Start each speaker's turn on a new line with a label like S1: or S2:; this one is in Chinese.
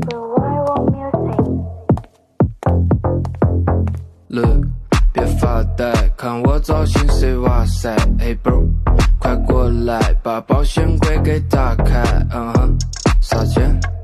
S1: Look， 别发呆，看我造型谁哇塞 ，Hey bro， 快过来，把保险柜给打开，撒钱。